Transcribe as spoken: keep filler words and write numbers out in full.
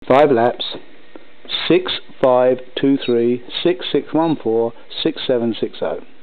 five laps, six five two three six six one four six seven six zero.